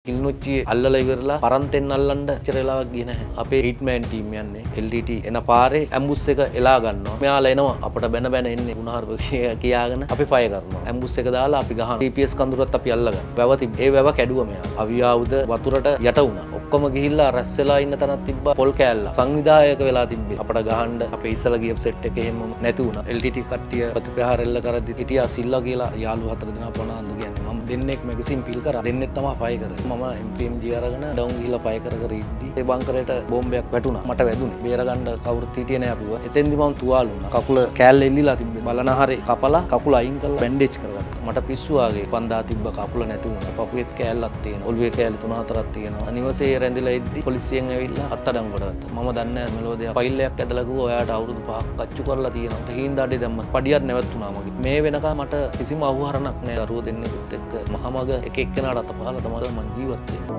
කිල්නොච්චි අල්ලලා ඉවරලා පරන්තෙන් අල්ලන්න ඉච්චර වෙලාවක් ගියේ නැහැ. අපේ හිට්මෑන් ටීම් යන්නේ LTT එන පාරේ ඇම්බුස් එක එලා ගන්නවා. මෙයාලා එනවා අපට බැන බැන එන්නේ ගුණහරුප කියාගෙන අපි ෆය කරනවා. ඇම්බුස් එක දාලා අපි ගහනවා. TPS කඳුරත් අපි අල්ලගන්න. වැව තිබ්බේ. ඒ වැව කැඩුවා මෙයා. අවියාවුද වතුරට යට වුණා. ඔක්කොම ගිහිල්ලා රැස් වෙලා ඉන්න තැනක් තිබ්බා. පොල් කෑල්ල. සංවිධායක වෙලා තිබ්බේ. අපට ගහන්න අපේ ඉස්සලා ගිය සෙට් එකේ එහෙම නැති වුණා. LTT කට්ටිය ප්‍රතිපහාර එල්ල කරද්දි හිටියා සිල්ලා කියලා යාළුවෝ හතර දෙනා පොනාන්දු කියන්නේ. මම දෙන්නෙක් මැගසින් පිල් කරා. දෙන්නෙක් තමයි ෆය කරේ. මම MPMG අරගෙන ඩවුන් ගිහිල්ලා ෆය කර කර ඉද්දි ඒ බංකරේට බෝම්බයක් වැටුණා. මට වැදුනේ. බේරගන්න කවුරුත් හිටියේ නෑ අපිව. එතෙන්දි මම තුවාල වුණා. කකුල කෑල්ල එල්ලිලා තිබ්බේ. බලන හරේ කපලා කකුල අයින් කරලා බැන්ඩේජ් කරගත්තා. මට පිස්සු ආගේ. පන්දා තිබ්බ කකුල නැති වුණා. පපුවෙත් කෑල්ලක් තියෙනවා. ඔළුවේ කෑලි 3-4ක් තියෙනවා. අනිවාර්යයෙන් රැඳිලා ඉද්දි පොලිසියෙන් ඇවිල්ලා අත්අඩංගුවට ගත්තා. මම දන්නේ නෑ මෙලෝදියා ෆයිල් එකක් ඇදලා ගිහුවා. ඔයාට අවුරුදු 5ක් අච්චු කරලා තියෙනවා. හීන්දාඩේ දැම්ම. පඩියක් නැවතුණා මගේ. මේ වෙනකම් මට කිසිම අවුහරණක් නෑ. දරුවෝ දෙන්නෙකුත් එක්ක මහමග එක එක්කෙනාට අතපහලා තමයි මම ජීවත් වෙන්නේ.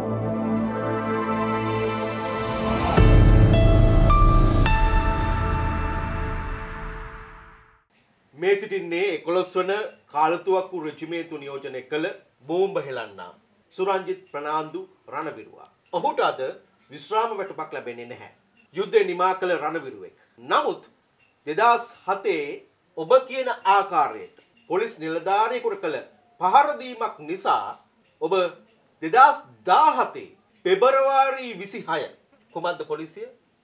මේ සිටින්නේ 11 වන කාලතුවක්කු රෙජිමේන්තු නියෝජනය කළ බෝම්බ හෙළන්නා සුරංජිත් ප්‍රනාන්දු රණවිරුවා. ඔහුට අද විශ්‍රාම වැටුපක් ලැබෙන්නේ නැහැ. යුද්ධය නිමා කළ රණවිරුවෙක්. නමුත් 2007 ඔබ කියන ආකාරයට පොලිස් නිලධාරියෙකුට කළ පහර දීමක් නිසා ඔබ 2017 පෙබරවාරි 26 කොමන්ද පොලිසිය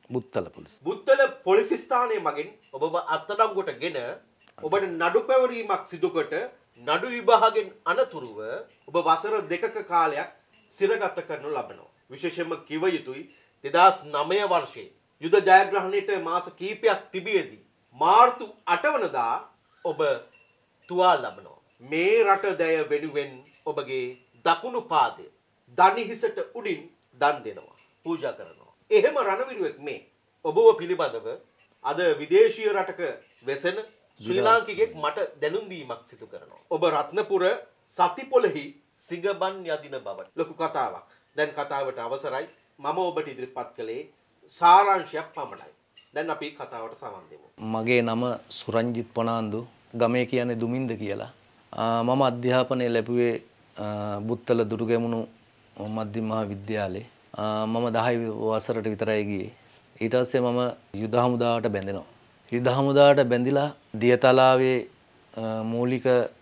බුත්තල පොලිස් ස්ථානයේ මගින් ඔබව අත්අඩංගුවටගෙන ඔබට නඩු පැවරීමක් සිදුකොට නඩු විභාගයෙන් අනතුරුව ඔබ වසර 2ක කාලයක් සිරගත කරනු ලබනවා. විශේෂයෙන්ම කිව යුතුයි 2009 වර්ෂයේ යුද ජයග්‍රහණයට මාස කිහිපයක් තිබියදී මාර්තු 8 වනදා ඔබ තුවාල ලබනවා. මේ රට දැය වෙනුවෙන් ඔබගේ දකුණු පාදය දණහිසට උඩින් දන් දෙනවා. පූජා කරනවා. එහෙම රණවිරුවෙක් මේ ඔබව පිළිබඳව අද විදේශීය රටක වෙසෙන ශ්‍රී ලාංකිකෙක් මට දැනුම් දීමක් සිදු කරනවා. ඔබ රත්නපුර සතිපොළෙහි සිඟබන් යදින බව. ලොකු කතාවක්. දැන් කතාවට අවසරයි. මම ඔබට ඉදිරිපත් කළේ සාරාංශයක් පමණයි. දැන් අපි කතාවට සමන් දෙමු. මගේ නම සුරංජිත් පොනාන්දු. ගමේ කියන්නේ දුමින්ද කියලා. මම අධ්‍යාපනය ලැබුවේ බුත්තල දුටුගැමුණු මධ්‍යම මහා විද්‍යාලයේ. මම 10 වසරට විතරයි ගියේ. ඊට පස්සේ මම යුද හමුදාවට බැඳෙනවා. යුද හමුදාවට බැඳිලා දියතලාවේ මූලික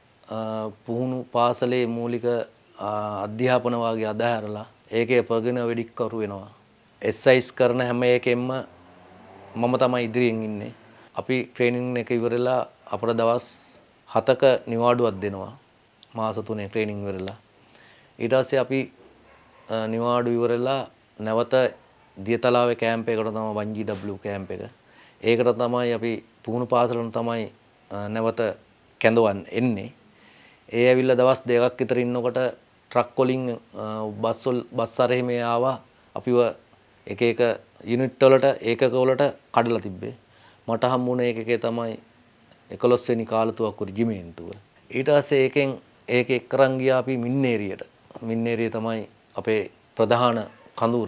පුහුණු පාසලේ මූලික අධ්‍යාපන වාගේ අධහැරලා ඒකේ ප්‍රගුණ වෙඩික්කරු වෙනවා. එක්සයිස් කරන හැම එකෙන්ම මම තමයි ඉදිරියෙන් ඉන්නේ. අපි ට්‍රේනින් එක ඉවරලා අපට දවස් 7ක නිවාඩුවක් දෙනවා. මාස 3 ට්‍රේනින් ඉවරලා. ඊට පස්සේ අපි නිවාඩු ඉවරලා නැවත දියතලාවේ කැම්ප් එකකට තමයි 1GW කැම්ප් එක. ඒකට තමයි අපි පුහුණු පාසලෙන් තමයි නැවත කැඳවන්න එන්නේ. ඒ ඇවිල්ලා දවස් 2ක් විතර ඉන්නකොට ට්‍රක් වලින් බස් අරෙහි මේ ආවා. අපිව එක එක යුනිට් වලට ඒකක වලට කඩලා තිබ්බේ. මට හම්බුනේ ඒකකේ තමයි 11 වෙනි කාලතුවක්කු රෙජිමේන්තුව. ඊට පස්සේ ඒකෙන් ඒක එක්කරන් ගියා අපි මින්නේරියට. මින්නේරිය තමයි අපේ ප්‍රධාන කඳුර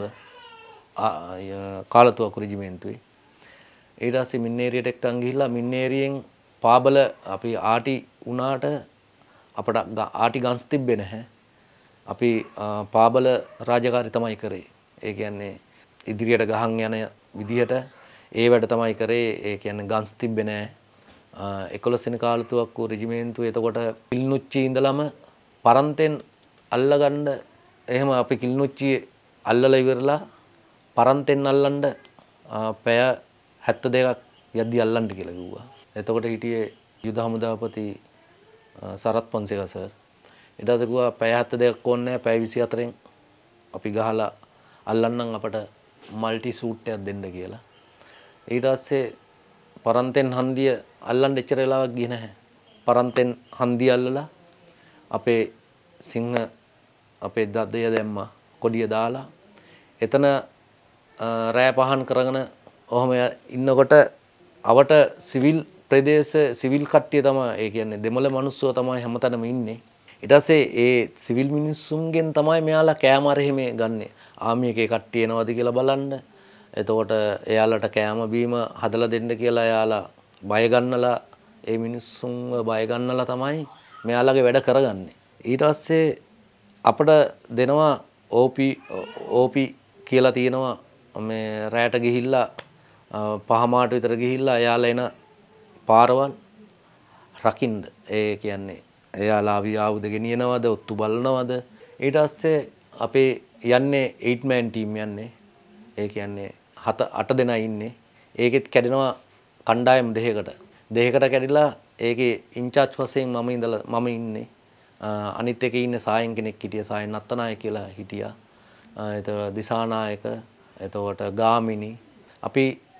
කාලතුවක්කු රෙජිමේන්තුවේ. ඊට පස්සේ මින්නේරියට එක්කන් ගිහිල්ලා මින්නේරියෙන් පාබල අපි ආටි උනාට අපට ආටි ගන්ස් තිබ්බේ නැහැ. අපි පාබල රාජකාරී තමයි කරේ. ඒ කියන්නේ ඉදිරියට ගහන් යන විදිහට ඒ වැඩ තමයි කරේ. ඒ කියන්නේ ගන්ස් තිබ්බේ නැහැ. 11 වෙනි කාලතුවක්කු රෙජිමේන්තුවේ එතකොට කිල්නුච්චි ඉඳලම පරන්තෙන් අල්ලගන්න එහෙම අපි කිල්නුච්චි අල්ලලා ඉවරලා පරන්තෙන් අල්ලන්න පැය 72ක් යද්දි අල්ලන්න කියලා කිව්වා. එතකොට හිටියේ යුද හමුදාපති සරත් පොන්සේක සර්. ඊට පස්සේ කිව්වා පැය 72ක් ඕනේ නැහැ පැය 24න් අපි ගහලා අල්ලන්නම් අපට මල්ටි සූට් එකක් දෙන්න කියලා. ඊට පස්සේ පරන්තෙන් හන්දිය අල්ලන්න එච්චර වෙලාවක් ගියේ නැහැ. පරන්තෙන් හන්දිය අල්ලලා අපේ සිංහ අපේ දදය දැම්මා කොඩිය දාලා එතන රෑ පහන් කරගෙන ඔහම ඉන්නකොට අවට සිවිල් ප්‍රදේශ සිවිල් කට්ටිය තමයි ඒ කියන්නේ දෙමළ මිනිස්සුව තමයි හැමතැනම ඉන්නේ. ඊට පස්සේ ඒ සිවිල් මිනිස්සුන්ගෙන් තමයි මෙයාලා කෑම අරෙහි මේ ගන්නෙ. ආමි එකේ කට්ටිය එනවද කියලා බලන්න. එතකොට එයාලට කෑම බීම හදලා දෙන්න කියලා එයාලා බය ගන්නලා ඒ මිනිස්සුන්ව බය ගන්නලා තමයි මෙයාලගේ වැඩ කරගන්නේ. ඊට පස්සේ අපිට දෙනවා ඕපි කියලා තියෙනවා මේ රැට ගිහිල්ලා පහමාට විතර ගිහිල්ලා එයාලා එන පාරවල් රකින්න. ඒ කියන්නේ එයාලා ආයුධ ගෙනියනවද ඔත්තු බලනවද. ඊට පස්සේ අපේ යන්නේ 8 man team යන්නේ. ඒ කියන්නේ 7-8 දෙනා ඉන්නේ. ඒකෙත් කැඩෙනවා කණ්ඩායම් දෙකකට. දෙකකට කැඩිලා ඒකේ ඉන්චාර්ජ් වශයෙන් මම ඉන්නේ. අනිත් එකේ ඉන්නේ සායන් කෙනෙක් හිටියා. සායන් නත්තනායක කියලා හිටියා. එතකොට දිසානායක, එතකොට ගාමිණි. අපි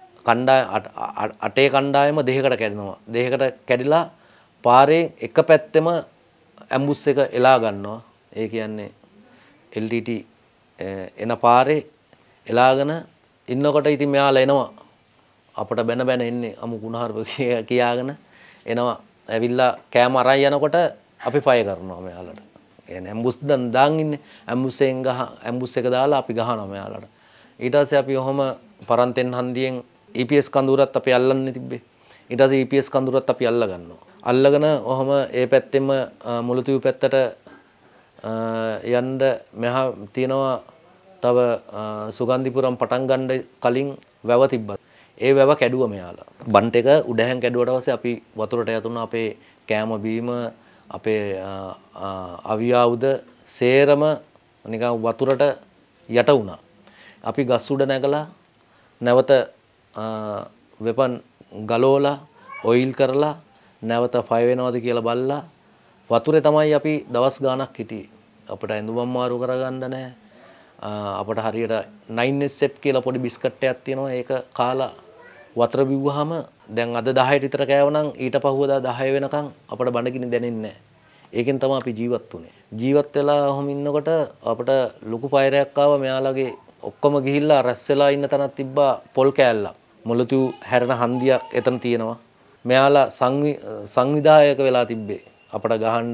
අටේ කණ්ඩායම දෙකකට කැඩෙනවා. දෙකකට කැඩිලා පාරේ එක පැත්තෙම ඇම්බුස් එක එලා ගන්නවා. ඒ කියන්නේ LTT එන පාරේ එලාගෙන ඉන්නකොට ඉතින් මෙයාලා එනවා. අපට බැන එන්නේ අමු කුණහරුප කියාගෙන එනවා. ඇවිල්ලා කෑම අරන් යනකොට අපි පය කරනවා මෙයාලට. කියන්නේ ඇම්බුස් දාන් ඉන්නේ. ඇම්බුස් එක දාලා අපි ගහනවා මෙයාලට. ඊට පස්සේ අපි ඔහොම පරන්තෙන් හන්දියෙන් EPS කඳුරත් අපි අල්ලන්නේ තිබ්බේ. ඊට පස්සේ EPS කඳුරත් අපි අල්ල ගන්නවා. අල්ලගෙන ඔහොම ඒ පැත්තෙම මුලතිව් පැත්තට යන්න මෙහා තියෙනවා තව සුගන්ධිපුරම් පටන් ගන්න කලින් වැව තිබ්බා. ඒ වැව කැඩුවා මෙයාලා. බන්ට් එක උඩහැන් කැඩුවට පස්සේ අපි වතුරට යතුණා. අපේ කෑම බීම අපේ අවියාවුද සේරම නිකන් වතුරට යට වුණා. අපි ගස් උඩ නැගලා නැවත වෙපන් ගලෝලා ඔයිල් කරලා නැවත ෆය වෙනවද කියලා බලලා වතුරේ තමයි අපි දවස් ගාණක් හිටියේ. අපිට ඇඳුම් මාරු කරගන්න නැහැ. අපිට හරියට 9SF කියලා පොඩි බිස්කට් එකක් තියෙනවා. ඒක කාලා වතුර බිව්වහම දැන් අද 10ට විතර කෑවනම් ඊට පහුවදා 10 වෙනකන් අපිට බඩගිනි දැනෙන්නේ නැහැ. ඒකෙන් තමයි අපි ජීවත් වුනේ. ජීවත් වෙලා ඔහොම ඉන්නකොට අපිට ලොකු ෆයරයක් ආවා. මෙයාලගේ ඔක්කොම ගිහිල්ලා රැස් වෙලා ඉන්න තැනක් තිබ්බා පොල් කෑල්ලක්. මුලතිව් හැරෙන හන්දියක් එතන තියෙනවා. මෙයාලා සංවිධායක වෙලා තිබ්බේ. අපිට ගහන්න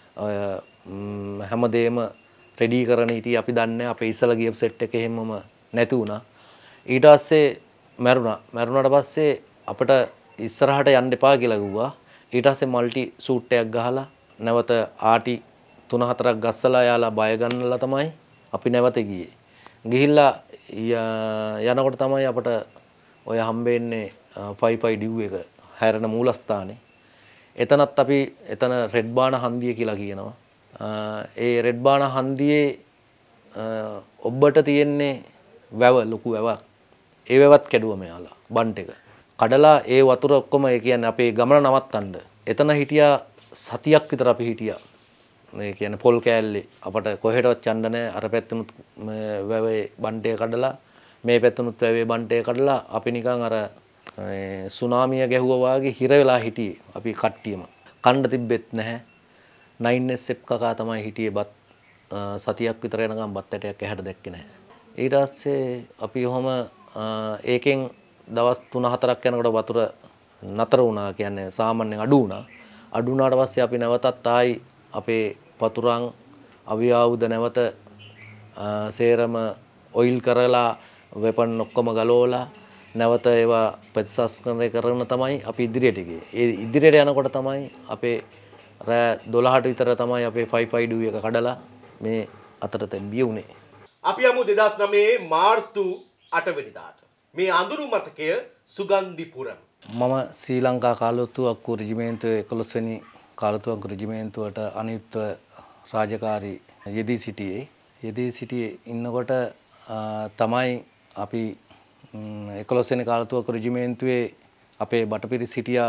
හැමදේම රෙඩි කරන ඉතින් අපි දන්නේ අපේ ඉස්සලා ගිය සෙට් එක එහෙමම නැති වුණා. ඊට පස්සේ මැරුණාට පස්සේ අපිට ඉස්සරහට යන්න එපා කියලා කිව්වා. ඊට පස්සේ මල්ටි සූට් එකක් ගහලා නැවත ආටි 3-4ක් ගස්සලා යාලා බය ගන්නලා තමයි අපි නැවත ගියේ. ගිහිල්ලා යනකොට තමයි අපිට ඔය හම්බෙන්නේ 5 ඩිව් එක හැරෙන මූලස්ථානේ. එතනත් අපි එතන රෙඩ් බාන හන්දිය කියලා කියනවා. ඒ රෙඩ් බාන හන්දියේ ඔබට තියෙන්නේ වැව ලොකු වැවක්. ඒ වැවත් කැඩුවා මෙයාලා බන්ට් එක. කඩලා ඒ වතුර ඔක්කොම ඒ කියන්නේ අපේ ගමන නවත්තන්න. එතන හිටියා සතියක් විතර අපි හිටියා. මේ කියන්නේ පොල් කෑල්ලේ අපට කොහෙටවත් යන්න නැහැ. අර පැත්තෙනුත් වැවේ බන්ට් එක කඩලා මේ පැත්තෙනුත් වැවේ බන්ට් එක කඩලා අපි නිකන් අර සුනාමිය ගැහුවා වගේ හිර වෙලා හිටියේ. අපි කට්ටියම කන්න තිබ්බෙත් නැහැ. 9SF කකා තමයි හිටියේ. බත් සතියක් විතර යනකම් බත් ඇටයක් ඇහැට දැක්කේ නැහැ. ඊට පස්සේ අපි ඔහොම ඒකෙන් දවස් 3-4ක් යනකොට වතුර නතර වුණා. කියන්නේ සාමාන්‍යයෙන් අඩු වුණා. අඩු වුණාට පස්සේ අපි නැවතත් ආයි අපේ පතුරන් අවියාවුද නැවත සේරම ඔයිල් කරලා වෙපන් ඔක්කොම ගලවලා නැවත ඒවා ප්‍රතිසංස්කරණය කරන තමයි අපි ඉදිරියට ගියේ. ඒ ඉදිරියට යනකොට තමයි අපේ රෑ 12ට විතර තමයි අපේ 5 ඩිව් එක කඩලා මේ අතට තැම්බිය උනේ. අපි යමු 2009 මාර්තු 8 වෙනිදාට. මේ අඳුරු මතකය සුගන්ධිපුරම්. මම ශ්‍රී ලංකා කාලොත්තුවක්කු රෙජිමේන්තුවේ 11 වෙනි කාලොත්තුවක්කු රෙජිමේන්තුවට අනියුක්ත රාජකාරී යෙදී සිටියේ ඉන්නකොට තමයි අපි 11 වෙනි කාලොත්තුවක්කු රෙජිමේන්තුවේ අපේ බටපිරි සිටියා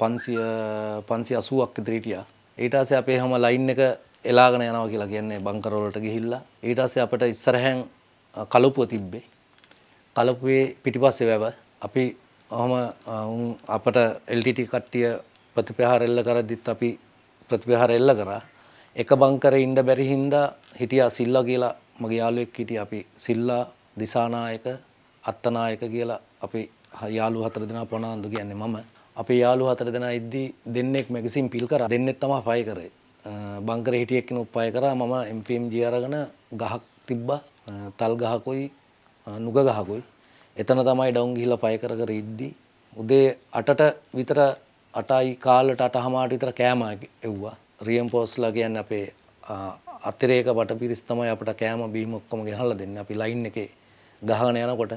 580ක් ඉදිරි හිටියා. ඊට පස්සේ අපේ හැම ලයින් එක එලාගෙන යනවා කියලා කියන්නේ බංකර් වලට ගිහිල්ලා. ඊට පස්සේ අපිට ඉස්සරහෙන් කලපුව තිබ්බේ. කලපුවේ පිටිපස්සේ වැව අපි ඔහම අපට LTT කට්ටිය ප්‍රතිප්‍රහාර එල්ල කරද්දිත් අපි ප්‍රතිප්‍රහාර එල්ල කරා. එක බංකරේ ඉන්න බැරි හින්දා හිටියා සිල්ලා කියලා මගේ යාළුවෙක් හිටියා. අපි සිල්ලා දිසානායක අත්තනායක කියලා අපි යාළුවෝ 4 දෙනා ප්‍රනාන්දු කියන්නේ මම. අපේ යාළුවෝ 4 දෙනා ඉද්දි දෙන්නෙක් මැගසින් පිල් කරා. දෙන්නෙක් තමයි ෆයි කරේ. බංකරේ හිටිය එක්කෙනෙක් ෆයි කරා. මම MPMG අරගෙන ගහක් තිබ්බා. තල් ගහකුයි නුග ගහකුයි. එතන තමයි ඩවුන් ගිහිල්ලා පය කර ඉද්දි උදේ 8ට විතර 8යි කාලට 8:00 විතර කෑම එව්වා. රියම්පෝස්ලා කියන්නේ අපේ අතිරේක වටපිරිස් තමයි අපිට කෑම බීම ඔක්කොම ගෙනල්ලා දෙන්නේ. අපි ලයින් එකේ ගහගෙන යනකොට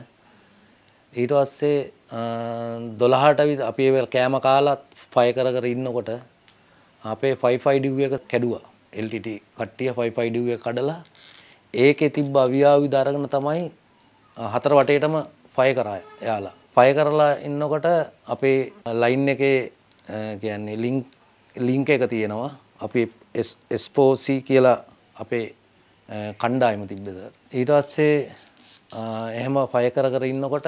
ඊට පස්සේ 12ට විතර අපි ඒ කෑම කාලා ෆයි කර කර ඉන්නකොට අපේ 55 ඩිව් එක කැඩුවා. LTT කට්ටිය 55 ඩිව් එක කඩලා ඒකේ තිබ්බ අවියාවිද අරගෙන තමයි හතර වටේටම ෆයි කරා යාලා. ෆයි කරලා ඉන්නකොට අපේ ලයින් එකේ කියන්නේ ලින්ක් එක තියෙනවා. අපි SPOC කියලා අපේ කණ්ඩායම තිබ්බද. ඊට පස්සේ එහෙම ෆයි කර කර ඉන්නකොට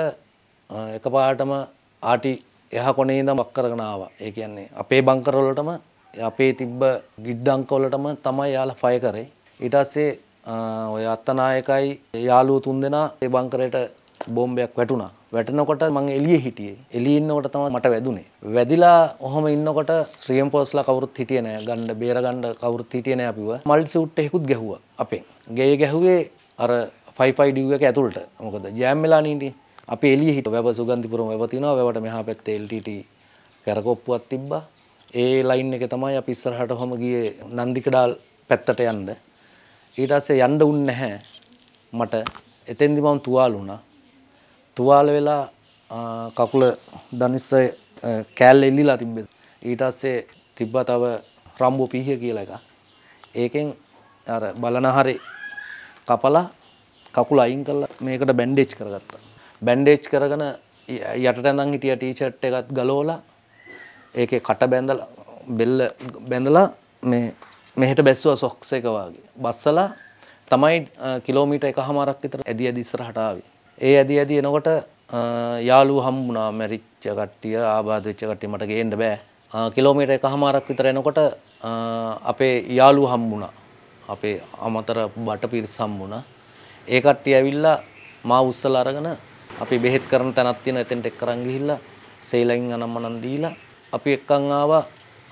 එකපාරටම ආටි එහා කොනේ ඉඳන් වක් කරගෙන ආවා. ඒ කියන්නේ අපේ බංකර් වලටම අපේ තිබ්බ ගිඩ්ඩංක වලටම තමයි යාලා ෆයි කරේ. ඊට පස්සේ ඔය අත්තනායකයි යාළුවෝ තුන්දෙනා ඒ බංකරේට බෝම්බයක් වැටුණා. වැටෙනකොට මම එළියේ හිටියේ. එළියේ ඉන්නකොට තමයි මට වැදුනේ. වැදිලා ඔහම ඉන්නකොට ශ්‍රීම් පෝස්ලා කවුරුත් හිටියේ නෑ. ගන්න බේර ගන්න කවුරුත් හිටියේ නෑ අපිව. මල්ටි සූට් එකකුත් ගැහුවා අපෙන්. ගේ ගැහුවේ අර 55 ඩිව් එක ඇතුළට. මොකද ජෑම් වෙලා නීටි. අපි එළියේ හිට වැව සුගන්ධිපුරම වැව තිනවා. වැවට මෙහා පැත්තේ LTT කරකෝප්පුවක් තිබ්බා. ඒ ලයින් එකේ තමයි අපි ඉස්සරහට ඔහම ගියේ නන්දිකඩාල් පැත්තට යන්න. ඊට පස්සේ යන්න උන්නේ නැහැ. මට එතෙන්දි මම තුවාල වුණා. තුවාල වෙලා කකුල දනිස්සය කෑල්ල එල්ලිලා තිබ්බේ. ඊට පස්සේ තිබ්බා තව රම්බෝ පීහිය කියලා එකක්. ඒකෙන් අර බලනහරේ කපලා කකුල අයින් කරලා මේකට බැන්ඩේජ් කරගත්තා. බැන්ඩේජ් කරගෙන යටට ඇඳන් හිටිය ටී-ෂර්ට් එකත් ගලවලා ඒකේ කට බැඳලා බෙල්ල බැඳලා මේ මෙහෙට බැස්සුවා සොක්ස් එක වගේ. බස්සලා තමයි කිලෝමීටර් එකමාරක් විතර ඇදි ඇදි ඉස්සරහට ආවේ. ඒ ඇදි එනකොට යාළුවෝ හම්බුණා මැරිච්ච කට්ටිය ආබාධ වෙච්ච කට්ටිය මට ගේන්න බෑ. කිලෝමීටර් එකමාරක් විතර එනකොට අපේ යාළුවෝ හම්බුණා. අපේ අමතර බටපිරිස හම්බුණා. ඒ කට්ටිය ඇවිල්ලා මාව උස්සලා අරගෙන අපි බෙහෙත් කරන තැනක් තියෙන එතෙන්ට එක්කරන් ගිහිල්ලා සේලයින් අනම්මනම් දීලා අපි එක්කන් ආවා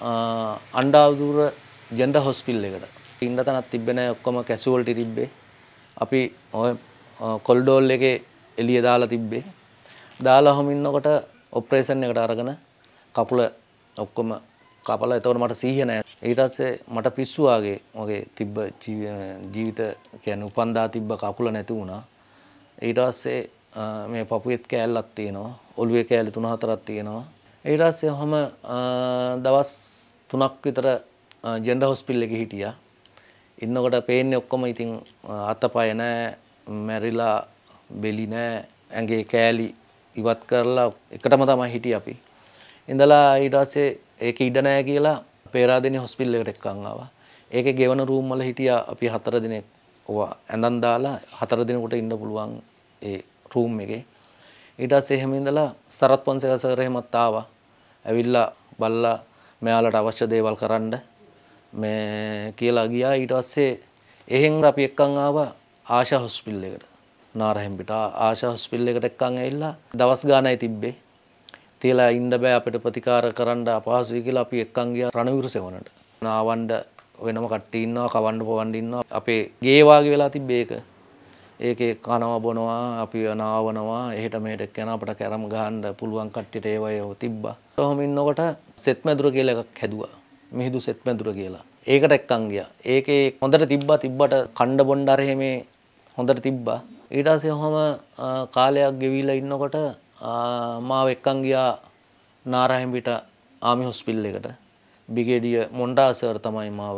අණ්ඩාවුදුර ජෙනරල් හොස්පිටල් එකට. ඉන්න තැනක් තිබ්බේ නැහැ ඔක්කොම කැෂුවල්ටි තිබ්බේ. අපි ඔය කොල්ඩෝල් එකේ එළිය දාලා තිබ්බේ. දාලා ඔහම ඉන්නකොට ඔපරේෂන් එකට අරගෙන කකුල ඔක්කොම කපලා එතකොට මට සීහිය නැහැ. ඊට පස්සේ මට පිස්සු ආගේ වගේ තිබ්බ ජීවිත කියන්නේ උපන්දා තිබ්බ කකුල නැති වුණා. ඊට පස්සේ මේ පපුවෙත් කෑල්ලක් තියෙනවා. ඔළුවේ කෑලි 3-4ක් තියෙනවා. ඊට පස්සේ ඔහම දවස් 3ක් විතර ජෙනරල් හොස්පිටල් එකේ හිටියා. ඉන්නකොට පේන්නේ ඔක්කොම ඉතින් අතපය නැහැ, මැරිලා බෙලි නැහැ, ඇඟේ කෑලි ඉවත් කරලා එකටම තමයි හිටියේ අපි. ඉඳලා ඊට පස්සේ ඒකේ ඉඩ නැහැ කියලා පේරාදෙණිය හොස්පිටල් එකට එක්කන් ආවා. ඒකේ ගෙවන රූම් වල හිටියා අපි 4 දිනක්. ඔවා ඇඳන් දාලා 4 දිනකට ඉන්න පුළුවන් ඒ රූම් එකේ. ඊට පස්සේ එහෙම ඉඳලා සරත් පොන්සේක සර් එහෙමත් ආවා. ඇවිල්ලා බල්ලා මෙයාලට අවශ්‍ය දේවල් කරන්න මේ කියලා ගියා. ඊට පස්සේ එහෙන් අපි එක්කන් ආවා ආශා හොස්පිටල් එකට. නාරහෙම්බිට ආශා හොස්පිටල් එකට එක්කන් ඇවිල්ලා දවස් ගානයි තිබ්බේ. තියලා ඉන්න බෑ අපිට ප්‍රතිකාර කරන්න අපහසුයි කියලා අපි එක්කන් ගියා රණවිරු සෙවණට. නාවණ්ඩ වෙනම කට්ටිය ඉන්නවා, කවන්න පොවන්න ඉන්නවා. අපේ ගේ වාගේ වෙලා තිබ්බේ ඒක. ඒකේ කනවා බොනවා, අපි නාවනවා, එහෙට මෙහෙට යන අපිට කැරම් ගහන්න පුළුවන් කට්ටියට ඒවය තිබ්බා. කොහොම ඉන්නකොට සෙත් මැදුර කියලා එකක් හැදුවා. මිහිදු සෙත් මැදුර කියලා. ඒකට එක්කන් ගියා. ඒකේ හොඳට තිබ්බට කණ්ඩ බොණ්ඩ අර එහෙම හොඳට තිබ්බා. ඊට පස්සේ ඔහම කාලයක් ගෙවිලා ඉන්නකොට මාව එක්කන් ගියා නාරහෙම්බිට ආමි හොස්පිටල් එකට. බ්‍රිගේඩියර් මොන්ඩා සර් තමයි මාව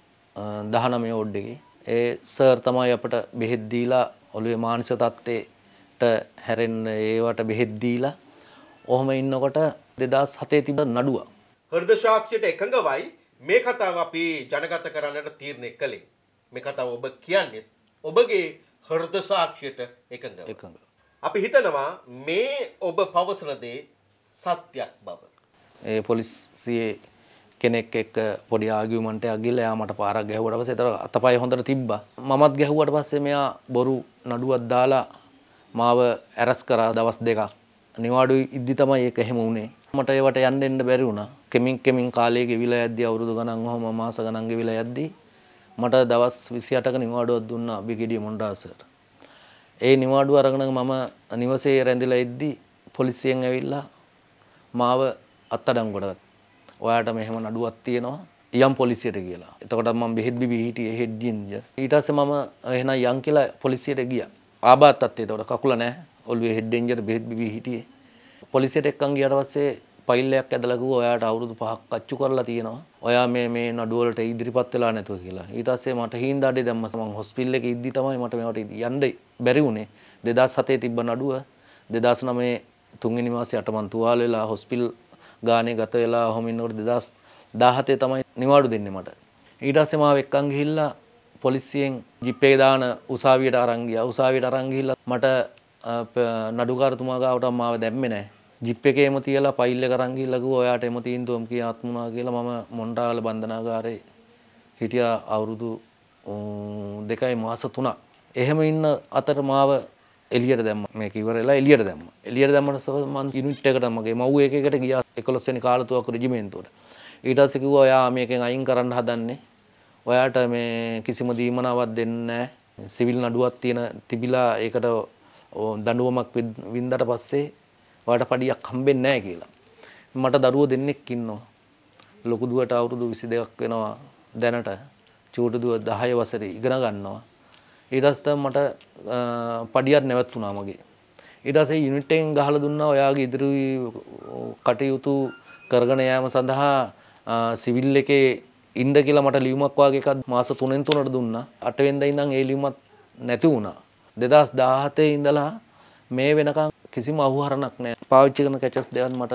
19 වෝඩ් එකේ. ඒ සර් තමයි අපට බෙහෙත් දීලා ඔළුවේ මානසික තත්ත්වයට හැරෙන්න ඒවට බෙහෙත් දීලා ඔහම ඉන්නකොට 2007 තිබ්බ නඩුව. හෘද සාක්ෂියට එකඟවයි මේ කතාව අපි ජනගත කරන්නට තීරණය කළේ. මේ කතාව ඔබ කියන්නේ ඔබගේ හෘද සාක්ෂියට එකඟව. අපි හිතනවා මේ ඔබ පවසන දේ සත්‍යයක් බව. ඒ පොලිසියේ කෙනෙක් එක්ක පොඩි ආගියුමන්ට් එකක් ගිහලා එයා මට පාරක් ගැහුවට පස්සේ ඒතර අතපය හොඳට තිබ්බා. මමත් ගැහුවට පස්සේ මෙයා බොරු නඩුවක් දාලා මාව ඇරස් කරා දවස් දෙකක්. නිවාඩු ඉද්දි තමයි ඒක එහෙම වුනේ. මට ඒවට යන්න එන්න බැරි වුණා. කෙමින් කාලය ගෙවිලා යද්දි අවුරුදු ගණන් ඔහම මාස ගණන් ගෙවිලා යද්දි මට දවස් 28ක නිවාඩුවක් දුන්නා බ්‍රිගේඩියර් මොන්ඩා සර්. ඒ නිවාඩුව අරගෙන මම නිවසේ රැඳිලා ඉද්දි පොලිසියෙන් ඇවිල්ලා මාව අත්අඩංගුවට ගත්තා. ඔයාට මෙහෙම නඩුවක් තියෙනවා. යම් පොලිසියට කියලා. එතකොට මම බෙහෙත් බිබී හිටියේ හෙඩ් ජින්ජර්. ඊට පස්සේ මම එහෙනම් යම් කියලා පොලිසියට ගියා. ආබාත් තත්ත්වයට එතකොට කකුල නැහැ. ඔළුවේ හෙඩ් ඩේන්ජර් බෙහෙත් බිබී හිටියේ. පොලිසියට එක්කන් ගියාට පස්සේ ෆයිල් එකක් ඇදලා කිව්වා ඔයාට අවුරුදු 5ක් අච්චු කරලා තියෙනවා. ඔයා මේ නඩුව වලට ඉදිරිපත් වෙලා නැතුව කියලා. ඊට පස්සේ මට හිඳාඩේ දැම්මා. මම හොස්පිටල් එකේ ඉද්දි තමයි මට මේවට යන්න බැරි වුණේ. 2007 තිබ්බ නඩුව 2009 තුන්වෙනි මාසේ 8 මන් තුවාල වෙලා හොස්පිටල් ගානේ ගත වෙලා ඔහොම ඉන්නකොට 2017 තමයි නිවාඩු දෙන්නේ මට. ඊට පස්සේ මාව එක්කන් ගිහිල්ලා පොලිසියෙන් ජිප් එක දාන උසාවියට අරන් ගියා. උසාවියට අරන් ගිහිල්ලා මට නඩුකාරතුමා ගාවට මාව දැම්මේ නැහැ. ජිප් එකේම තියලා ෆයිල් එක අරන් ගිහිල්ලා කිව්වා ඔයාට එම තීන්දුවම කියාත් වුණා කියලා. මම මොණ්ඩාගල බන්ධනාගාරේ හිටියා අවුරුදු 2යි මාස 3ක්. එහෙම ඉන්න අතර මාව එළියට දැම්මා. මේක ඉවරලා එළියට දැම්මා. එළියට දැම්මම මම යුනිට් එකට මගේ මව් එකකට ගියා 11 වෙනි කාලතුවක්කු රෙජිමෙන්තුවට. ඊට පස්සේ කිව්වා ඔයා මේකෙන් අයින් කරන්න හදන්නේ. ඔයාට මේ කිසිම දීමනාවක් දෙන්නේ නැහැ. සිවිල් නඩුවක් තිබිලා ඒකට දඬුවමක් වින්දට පස්සේ ඔයාට පඩියක් හම්බෙන්නේ නැහැ කියලා. මට දරුවෝ දෙන්නෙක් ඉන්නවා. ලොකු දුවට අවුරුදු 22ක් වෙනවා දැනට. චූටි දුව 10 වසරේ ඉගෙන ගන්නවා. ඊට පස්සේ මට පඩියක් නැවතුණා මගේ. ඊට පස්සේ යුනිට් එකෙන් ගහලා දුන්නා ඔයාගේ ඉදිරි කටයුතු කරගෙන යාම සඳහා සිවිල් එකේ ඉන්න කියලා මට ලියුමක් වාගේ එකක් මාස 3න් 3ට දුන්නා. 8 වෙනිදා ඉඳන් ඒ ලියුමත් නැති වුණා. 2017 ඉඳලා මේ වෙනකන් කිසිම අහුහරණක් නැහැ. පාවිච්චි කරන කැචස් දෙකක් මට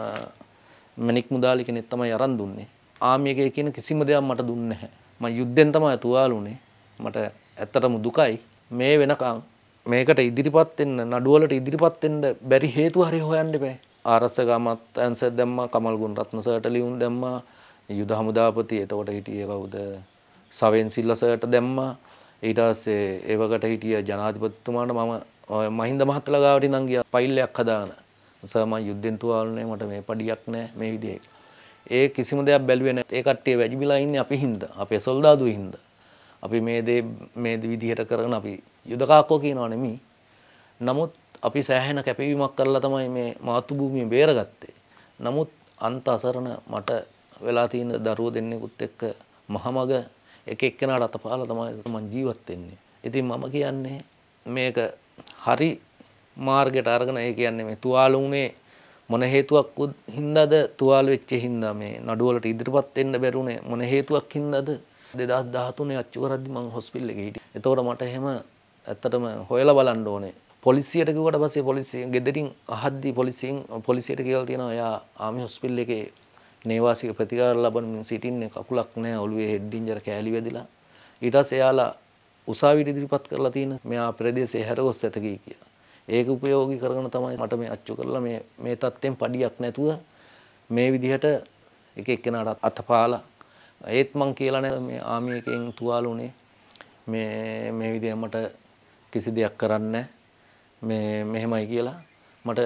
මණික් මුදාලි කෙනෙක් තමයි අරන් දුන්නේ. ආමි එකේ කියන කිසිම දෙයක් මට දුන්නේ නැහැ. මම යුද්ධෙන් තමයි තුවාලුනේ. මට ඇත්තටම දුකයි. මේ වෙනකන් මේකට ඉදිරිපත් වෙන්න නඩුවලට ඉදිරිපත් වෙන්න බැරි හේතු හරි හොයන්න බෑ. ආරස්සගමත් ඇන්සර් දැම්මා, කමල් ගුණරත්න සර්ට ලියුම් දැම්මා, යුද හමුදාපති එතකොට හිටියේ කවුද? සවෙන් සිල්ලා සර්ට දැම්මා. ඊට පස්සේ ඒවකට හිටිය ජනාධිපතිතුමාට මම මහින්ද මහත්තයා ගාවට ඉඳන් ගියා ෆයිල් එකක් හදාගෙන. සර් මම යුද්ධෙන් තුවාලුනේ මට මේ පඩියක් නැහැ මේ විදිහේ. ඒ කිසිම දෙයක් බැලුවේ නැහැ. ඒ කට්ටිය වැජිබිලා ඉන්නේ අපි හින්දා. අපේ සොල්දාදුවෝ හින්දා. අපි මේ විදිහට කරගෙන අපි යුදකාක්කෝ කියනවා නෙමෙයි. නමුත් අපි සෑහෙන කැපවීමක් කරලා තමයි මේ මාතෘ භූමිය බේරගත්තේ. නමුත් අන්ත අසරණ මට වෙලා තියෙන දරුවෝ දෙන්නෙකුත් එක්ක මහමග එක එක්කෙනාට අතපාලා තමයි මම ජීවත් වෙන්නේ. ඉතින් මම කියන්නේ මේක හරි මාර්ගයට අරගෙන ඒ කියන්නේ මේ තුවාල වුණේ මොන හේතුවක් හින්දාද තුවාල වෙච්ච හින්දා මේ නඩුවලට ඉදිරිපත් වෙන්න බැරුනේ මොන හේතුවක් හින්දාද 2013 අච්චු කරද්දි මම හොස්පිටල් එකේ හිටියා. එතකොට මට එහෙම ඇත්තටම හොයලා බලන්න ඕනේ. පොලිසියට කිව්වට පස්සේ පොලිසිය ගෙදරින් අහද්දි පොලිසියට කියලා තියෙනවා එයා ආමි හොස්පිටල් එකේ නේවාසික ප්‍රතිකාර ලබමින් සිටින්නේ කකුලක් නැහැ ඔළුවේ හෙඩ් ඉන්ජර් කෑලි වැදිලා. ඊට පස්සේ එයාලා උසාවියට ඉදිරිපත් කරලා තියෙන මෙයා ප්‍රදේශයේ හැරගොස් ඇත කියලා. ඒක උපයෝගී කරගෙන තමයි මට මේ අච්චු කරලා මේ තත්ත්වෙන් පඩියක් නැතුව මේ විදිහට එක එක්කෙනාට අතපාලා ඒත් මං කියලා නෑ මේ ආමි එකෙන් තුවාලුනේ මේ විදිහ මට කිසි දෙයක් කරන්න මේ මෙහෙමයි කියලා මට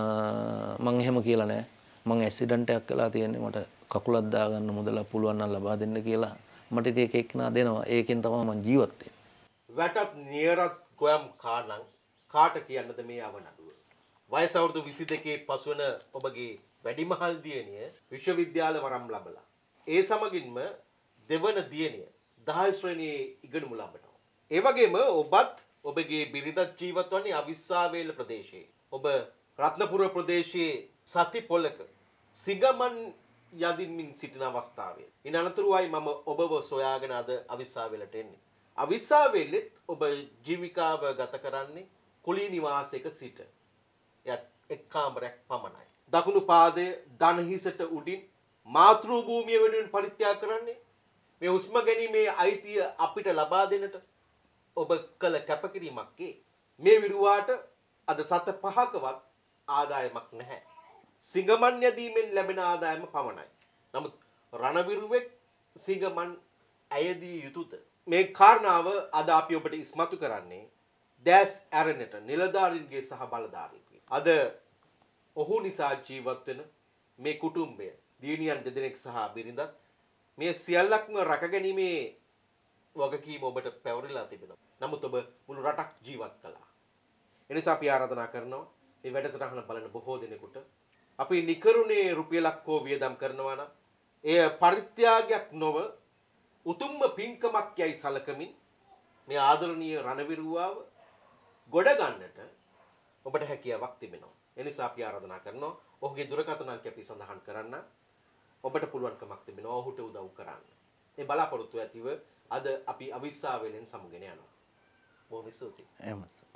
මං එහෙම කියලා නෑ මං ඇක්සිඩන්ට් එකක් කළා තියෙන්නේ මට කකුලක් දාගන්න මුදලක් පුළුවන් නම් ලබා දෙන්න කියලා මට ඉතින් එක එක්කෙනා දෙනවා ඒකෙන් තමයි මං ජීවත් වෙන්නේ. වැටත් නියරත් ගොයම් කාණන් කාට කියන්නද මේ අවනඩුව? වයස අවුරුදු 22 පසුවන ඔබගේ වැඩිමහල් දියණිය විශ්වවිද්‍යාල වරම් ලබලා ඒ සමගින්ම දෙවන දියණිය 10 ශ්‍රේණියේ ඉගෙනුම ලබනවා. ඒ වගේම ඔබත් ඔබගේ බිරිඳත් ජීවත් වන්නේ අවිස්සාවේල ප්‍රදේශයේ. ඔබ රත්නපුර ප්‍රදේශයේ සති පොලක සිගමන් යදින්මින් සිටින අවස්ථාවේ. ඉන් අනතුරුවයි මම ඔබව සොයාගෙන අද අවිස්සාවේලට එන්නේ. අවිස්සාවේලෙත් ඔබ ජීවිකාව ගත කරන්නේ කුලී නිවාසයක සිට. එක් කාමරයක් පමණයි. දකුණු පාදයේ දණහිසට උඩින් මාතෘ භූමිය වෙනුවෙන් පරිත්‍යාග කරන්නේ මේ හුස්ම ගැනීමේ අයිතිය අපිට ලබා දෙන්නට ඔබ කළ කැපකිරීමක් මේ විරුවාට අද සත 5කවත් ආදායමක් නැහැ. සිඟමන් යදීමෙන් ලැබෙන ආදායම පමණයි. නමුත් රණවිරුවෙක් සිඟමන් ඇයදී යුතුයද? මේ කාරණාව අද අපි ඔබට ඉස්මතු කරන්නේ දැස් ඇරෙන්නට නිලධාරීන්ගේ සහ බලධාරීන්ගේ. අද ඔහු නිසා ජීවත් වෙන මේ කුටුම්බය දියණියන් දෙදෙනෙක් සහ බිරිඳත් මේ සියල්ලක්ම රැකගැනීමේ වගකීම ඔබට පැවරිලා තිබෙනවා. නමුත් ඔබ මුළු රටක් ජීවත් කළා. එනිසා අපි ආරාධනා කරනවා මේ වැඩසටහන බලන බොහෝ දෙනෙකුට අපි නිකරුණේ රුපියලක් හෝ වියදම් කරනවා නම් එය පරිත්‍යාගයක් නොව උතුම්ම පින්කමක් යයි සලකමින් මේ ආදරණීය රණවිරුවාව ගොඩ ගන්නට ඔබට හැකියාවක් තිබෙනවා. ඒ නිසා අපි ආරාධනා කරනවා ඔහුගේ දුරකථන අංකය අපි සඳහන් කරන්න. ඔබට පුළුවන්කමක් තිබෙනවා ඔහුට උදව් කරන්න. මේ බලාපොරොත්තු ඇතිව අද අපි අවිස්සාවේලෙන් සමුගෙන යනවා. බොහොම ස්තුතියි. එහෙමයි.